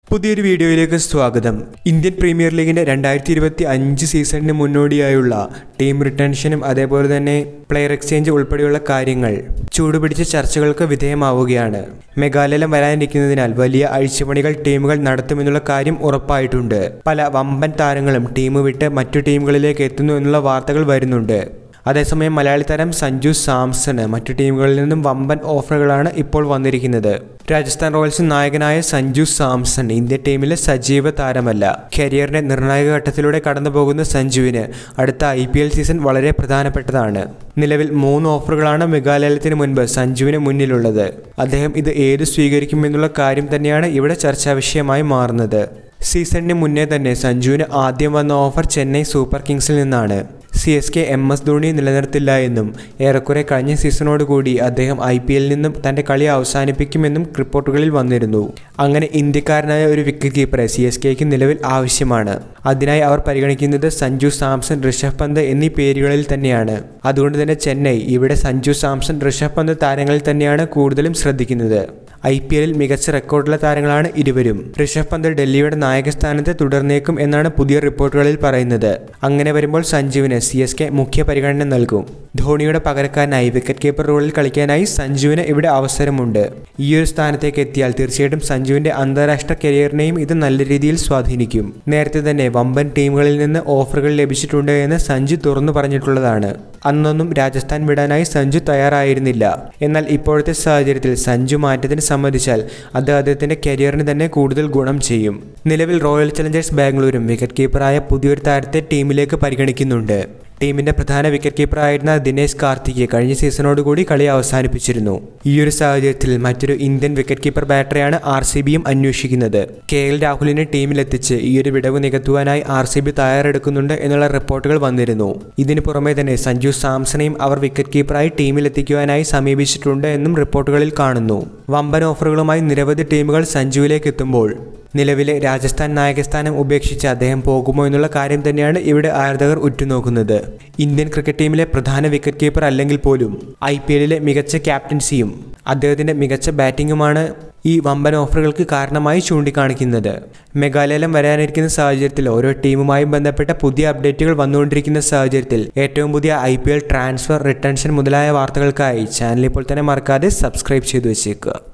പുതിയൊരു വീഡിയോയിലേക്ക് സ്വാഗതം. ഇന്ത്യൻ പ്രീമിയർ ലീഗിന്റെ 2025 സീസണിന് മുന്നോടിയായുള്ള ടീം റിട്ടൻഷനും അതേപോലെ തന്നെ പ്ലെയർ എക്സ്ചേഞ്ച് ഉൾപ്പെടെയുള്ള കാര്യങ്ങൾ ചൂടുപിടിച്ച ചർച്ചകൾക്ക് വിധേയമാവുകയാണ്. മെഗാലയം വരാനിരിക്കുന്നതിനാൽ വലിയ അഴിച്ചുപണികൾ ടീമുകൾ നടത്തുമെന്നുള്ള കാര്യം ഉറപ്പായിട്ടുണ്ട്. പല വമ്പൻ താരങ്ങളും ടീം വിട്ട് മറ്റു ടീമുകളിലേക്ക് എത്തുന്നു എന്നുള്ള വാർത്തകൾ വരുന്നുണ്ട്. അതേസമയം മലയാളി താരം സഞ്ജു സാംസണ് മറ്റു ടീമുകളിൽ നിന്നും വമ്പൻ ഓഫറുകളാണ് ഇപ്പോൾ വന്നിരിക്കുന്നത്. രാജസ്ഥാൻ റോയൽസ് നായകനായ സഞ്ജു സാംസൺ ഇന്ത്യൻ ടീമിലെ സജീവ താരമല്ല. കരിയറിന്റെ നിർണായക ഘട്ടത്തിലൂടെ കടന്നുപോകുന്ന സഞ്ജുവിന് അടുത്ത IPL സീസൺ വളരെ പ്രധാനപ്പെട്ടതാണ്. നിലവിൽ 3 ഓഫറുകളാണ് മെഗാലയത്തിന് മുൻപ് സഞ്ജുവിന് മുന്നിലുള്ളത്. അദ്ദേഹം ഇത് ഏത് സ്വീകരിക്കുമെന്നുള്ള കാര്യം തന്നെയാണ് ഇവിടെ ചർച്ചാ വിഷയമായി മാറുന്നത്. സീസണിന് മുന്നേ തന്നെ സഞ്ജുവിന് ആദ്യം വന്ന ഓഫർ ചെന്നൈ സൂപ്പർ കിങ്സിൽ നിന്നാണ്. CSK MS ധോണി നിലനിർത്തില്ല എന്നും ഏറെക്കുറെ കഴിഞ്ഞ സീസണോടുകൂടി അദ്ദേഹം IPL നിന്നും തന്റെ കളി അവസാനിപ്പിക്കുമെന്നും റിപ്പോർട്ടുകളിൽ വന്നിരുന്നു. അങ്ങനെ ഇന്ത്യക്കാരനായ ഒരു വിക്കറ്റ് കീപ്പറെ CSKക്ക് നിലവിൽ ആവശ്യമാണ്. അതിനായി അവർ പരിഗണിക്കുന്നത് സഞ്ജു സാംസൺ, ഋഷഭ് പന്ത് എന്നീ പേരുകളിൽ തന്നെയാണ്. അതുകൊണ്ട് തന്നെ ചെന്നൈ ഇവിടെ സഞ്ജു സാംസൺ, ഋഷഭ് പന്ത് താരങ്ങളിൽ തന്നെയാണ് കൂടുതലും ശ്രദ്ധിക്കുന്നത്. IPLൽ മികച്ച റെക്കോർഡുള്ള താരങ്ങളാണ് ഇരുവരും. ഋഷഭ് പന്ത് ഡൽഹിയുടെ നായകസ്ഥാനത്ത് തുടർന്നേക്കും എന്നാണ് പുതിയ റിപ്പോർട്ടുകളിൽ പറയുന്നത്. അങ്ങനെ വരുമ്പോൾ സഞ്ജുവിന് CSK മുഖ്യ പരിഗണന നൽകും. ധോണിയുടെ പകരക്കാരനായി വിക്കറ്റ് കീപ്പർ റോളിൽ കളിക്കാനായി സഞ്ജുവിന് ഇവിടെ അവസരമുണ്ട്. ഈയൊരു സ്ഥാനത്തേക്ക് എത്തിയാൽ തീർച്ചയായിട്ടും സഞ്ജുവിന്റെ അന്താരാഷ്ട്ര കരിയറിനെയും ഇത് നല്ല രീതിയിൽ സ്വാധീനിക്കും. നേരത്തെ തന്നെ വമ്പൻ ടീമുകളിൽ നിന്ന് ഓഫറുകൾ ലഭിച്ചിട്ടുണ്ട് എന്ന് സഞ്ജു തുറന്നു പറഞ്ഞിട്ടുള്ളതാണ്. അന്നൊന്നും രാജസ്ഥാൻ വിടാനായി സഞ്ജു തയ്യാറായിരുന്നില്ല. എന്നാൽ ഇപ്പോഴത്തെ സാഹചര്യത്തിൽ സഞ്ജു മാറ്റത്തിന് സമ്മതിച്ചാൽ അത് അദ്ദേഹത്തിന്റെ കരിയറിന് തന്നെ കൂടുതൽ ഗുണം ചെയ്യും. നിലവിൽ റോയൽ ചലഞ്ചേഴ്സ് ബാംഗ്ലൂരും വിക്കറ്റ് കീപ്പറായ പുതിയൊരു താരത്തെ ടീമിലേക്ക് പരിഗണിക്കുന്നുണ്ട്. ടീമിന്റെ പ്രധാന വിക്കറ്റ് കീപ്പറായിരുന്ന ദിനേശ് കാർത്തിക് കഴിഞ്ഞ സീസണോടുകൂടി കളി അവസാനിപ്പിച്ചിരുന്നു. ഈയൊരു സാഹചര്യത്തിൽ മറ്റൊരു ഇന്ത്യൻ വിക്കറ്റ് കീപ്പർ ബാറ്ററെയാണ് RCBയും അന്വേഷിക്കുന്നത്. KL രാഹുലിനെ ടീമിലെത്തിച്ച് ഈയൊരു വിടവ് നികത്തുവാനായി RCB തയ്യാറെടുക്കുന്നുണ്ട് എന്നുള്ള റിപ്പോർട്ടുകൾ വന്നിരുന്നു. ഇതിനു പുറമെ തന്നെ സഞ്ജു സാംസണെയും അവർ വിക്കറ്റ് കീപ്പറായി ടീമിലെത്തിക്കുവാനായി സമീപിച്ചിട്ടുണ്ട് എന്നും റിപ്പോർട്ടുകളിൽ കാണുന്നു. വമ്പൻ ഓഫറുകളുമായി നിരവധി ടീമുകൾ സഞ്ജുവിലേക്ക് എത്തുമ്പോൾ നിലവിലെ രാജസ്ഥാൻ നായകസ്ഥാനം ഉപേക്ഷിച്ച് അദ്ദേഹം പോകുമോ എന്നുള്ള കാര്യം തന്നെയാണ് ഇവിടെ ആരാധകർ ഉറ്റുനോക്കുന്നത്. ഇന്ത്യൻ ക്രിക്കറ്റ് ടീമിലെ പ്രധാന വിക്കറ്റ് കീപ്പർ അല്ലെങ്കിൽ പോലും IPLലെ മികച്ച ക്യാപ്റ്റൻസിയും അദ്ദേഹത്തിന്റെ മികച്ച ബാറ്റിംഗുമാണ് ഈ വമ്പൻ ഓഫറുകൾക്ക് കാരണമായി ചൂണ്ടിക്കാണിക്കുന്നത്. മെഗാലയം വരാനിരിക്കുന്ന സാഹചര്യത്തിൽ ഓരോ ടീമുമായും ബന്ധപ്പെട്ട പുതിയ അപ്ഡേറ്റുകൾ വന്നുകൊണ്ടിരിക്കുന്ന സാഹചര്യത്തിൽ ഏറ്റവും പുതിയ IPL ട്രാൻസ്ഫർ, റിട്ടൻഷൻ മുതലായ വാർത്തകൾക്കായി ചാനൽ ഇപ്പോൾ തന്നെ മറക്കാതെ സബ്സ്ക്രൈബ് ചെയ്തു വെച്ചേക്കുക.